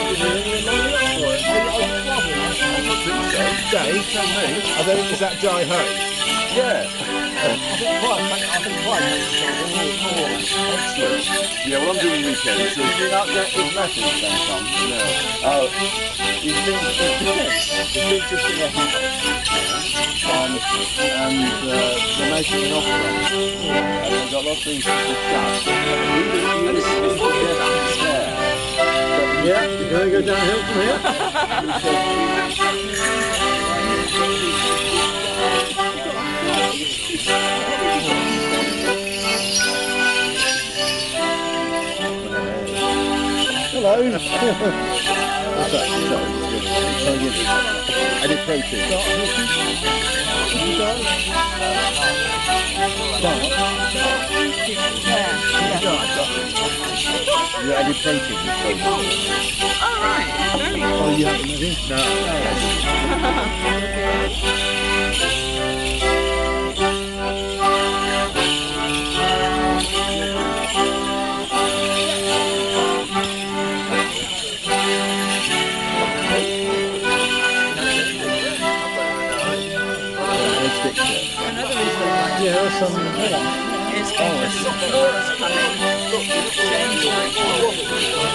Dave, tell me. Is that Jai Ho? Yeah. Excellent. Yeah, well, I'm doing weekends. So Did you not get his message then, Tom? no. Oh, he's been just in the house. And they're making an offer on it. And they've got lots of things to discuss. Yeah, you're going to go downhill from here? Hello. What's that? Edit protein. You added protein. Oh, right. Very good. Oh, you haven't, have you? No. Yeah, there's some more. Is because Laura's coming. James might be able to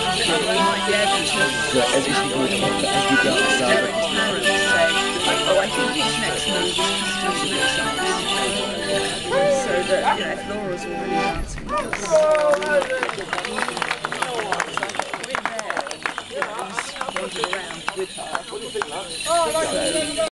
Everything will come to every Derek's dark parents say, oh, I think his next move is customers and so that, if Laura's already dancing with us. We're there. He's wandered around with her.